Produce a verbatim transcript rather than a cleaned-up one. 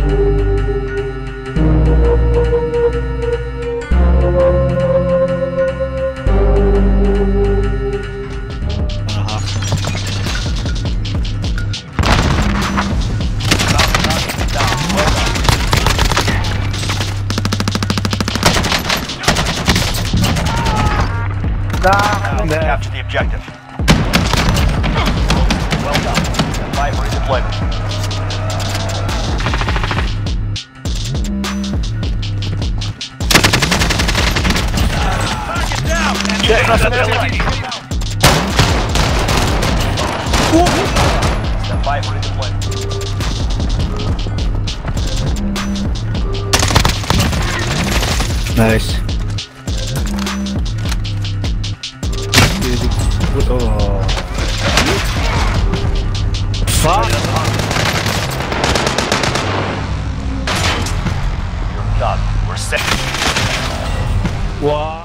Down. Capture the objective. Well done. Stand by for redeployment. Target down! Check, Stand by for redeployment. Nice. Oh. Fuck! You're done. We're set. What?